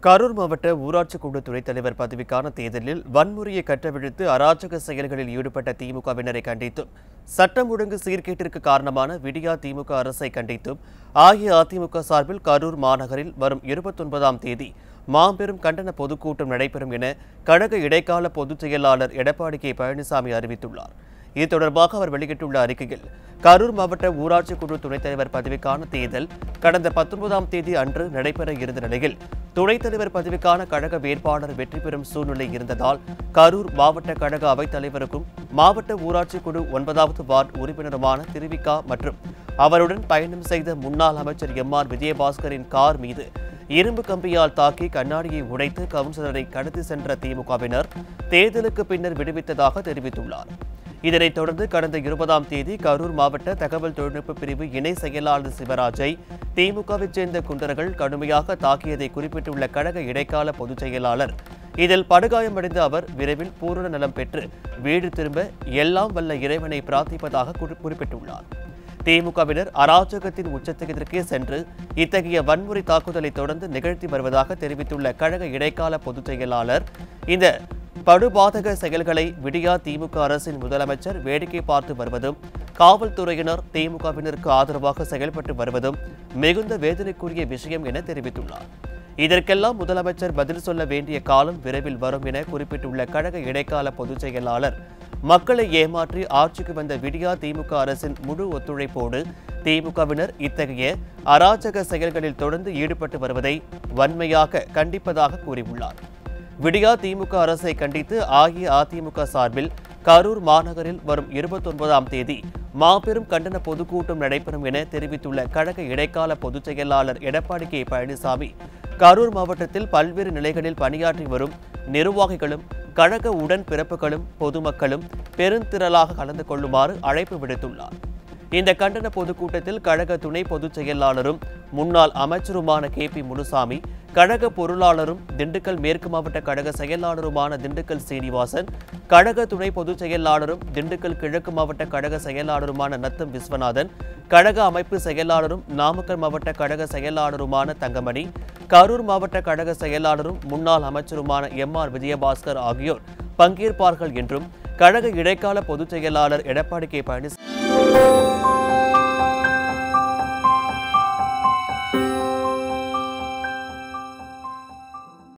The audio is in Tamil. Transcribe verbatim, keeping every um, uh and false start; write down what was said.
கரூர் மாவட்ட ஊராட்சி குழு துணைத் தலைவர் பதவிக்கான தேர்தலில் வன்முறையை கட்டவிழ்த்து அராஜக செயல்களில் ஈடுபட்ட திமுகவினரை கண்டித்தும் சட்டம் ஒழுங்கு சீர்கேட்டிற்கு காரணமான விடியா திமுக அரசை கண்டித்தும் அஇஅதிமுக சார்பில் கரூர் மாநகரில் வரும் இருபத்தொன்பதாம் தேதி மாபெரும் கண்டன பொதுக்கூட்டம் நடைபெறும் என கழக இடைக்கால பொதுச் செயலாளர் எடப்பாடி கே பழனிசாமி அறிவித்துள்ளார். இது தொடர்பாக அவர் வெளியிட்டுள்ள அறிக்கையில், கரூர் மாவட்ட ஊராட்சி குழு துணைத் தலைவர் பதவிக்கான தேர்தல் கடந்த பத்தொன்பதாம் தேதி அன்று நடைபெற இருந்த நிலையில் துணைத் தலைவர் பதவிக்கான கழக வேட்பாளர் வெற்றி பெறும் சூழ்நிலை இருந்ததால் கரூர் மாவட்ட கழக அவைத் தலைவருக்கும் மாவட்ட ஊராட்சி குழு ஒன்பதாவது வார்டு உறுப்பினருமான திருவிகா மற்றும் அவருடன் பயணம் செய்த முன்னாள் அமைச்சர் எம் ஆர் விஜயபாஸ்கரின் கார் மீது இரும்பு கம்பியால் தாக்கி கண்ணாடியை உடைத்து கவுன்சிலரை கடத்தி சென்ற திமுகவினர் தேர்தலுக்கு பின்னர் விடுவித்ததாக தெரிவித்துள்ளார். இதனைத் தொடர்ந்து கடந்த இருபதாம் தேதி கரூர் மாவட்ட தகவல் தொழில்நுட்ப பிரிவு இணை செயலாளர் சிவராஜை திமுகவைச் சேர்ந்த குண்டர்கள் கடுமையாக தாக்கியதை குறிப்பிட்டுள்ள கழக இடைக்கால பொதுச் செயலாளர், இதில் படுகாயமடைந்த அவர் விரைவில் பூரண நலம் பெற்று வீடு திரும்ப எல்லாம் வல்ல இறைவனை பிரார்த்திப்பதாக குறிப்பிட்டுள்ளார். திமுகவினர் அராஜகத்தின் உச்சத்துக்கே சென்று இத்தகைய வன்முறை தாக்குதலை தொடர்ந்து நிகழ்த்தி வருவதாக தெரிவித்துள்ள கழக இடைக்கால பொதுச் செயலாளர், இந்த படுபாதக செயல்களை விடியா திமுக அரசின் முதலமைச்சர் வேடிக்கை பார்த்து வருவதும் காவல்துறையினர் திமுகவினருக்கு ஆதரவாக செயல்பட்டு வருவதும் மிகுந்த வேதனைக்குரிய விஷயம் என தெரிவித்துள்ளார். இதற்கெல்லாம் முதலமைச்சர் பதில் சொல்ல வேண்டிய காலம் விரைவில் வரும் என குறிப்பிட்டுள்ள கழக இடைக்கால பொதுச் செயலாளர், மக்களை ஏமாற்றி ஆட்சிக்கு வந்த விடியா திமுக அரசின் முழு ஒத்துழைப்போடு திமுகவினர் இத்தகைய அராஜக செயல்களில் தொடர்ந்து ஈடுபட்டு வருவதை வன்மையாக கண்டிப்பதாக கூறியுள்ளார். விடியா திமுக அரசை கண்டித்து அஇஅதிமுக சார்பில் கரூர் மாநகரில் வரும் இருபத்தொன்பதாம் தேதி மாபெரும் கண்டன பொதுக்கூட்டம் நடைபெறும் என தெரிவித்துள்ள கழக இடைக்கால பொதுச் செயலாளர் எடப்பாடி கே பழனிசாமி, கரூர் மாவட்டத்தில் பல்வேறு நிலைகளில் பணியாற்றி வரும் நிர்வாகிகளும் கழக உடன் பிறப்புகளும் பொதுமக்களும் பெருந்திரளாக கலந்து கொள்ளுமாறு அழைப்பு விடுத்துள்ளார். இந்த கண்டன பொதுக்கூட்டத்தில் கழக துணை பொதுச் செயலாளரும் முன்னாள் அமைச்சருமான கே பி முனுசாமி, கழக பொருளாளரும் திண்டுக்கல் மேற்கு மாவட்ட கழக செயலாளருமான திண்டுக்கல் சீனிவாசன், கழக துணை பொதுச் செயலாளரும் திண்டுக்கல் கிழக்கு மாவட்ட கழக செயலாளருமான நத்தம் விஸ்வநாதன், கழக அமைப்பு செயலாளரும் நாமக்கல் மாவட்ட கழக செயலாளருமான தங்கமணி, கரூர் மாவட்ட கழக செயலாளரும் முன்னாள் அமைச்சருமான எம் ஆர் விஜயபாஸ்கர் ஆகியோர் பங்கேற்பார்கள் என்றும் கழக இடைக்கால பொதுச் செயலாளர் எடப்பாடி கே பழனிசாமி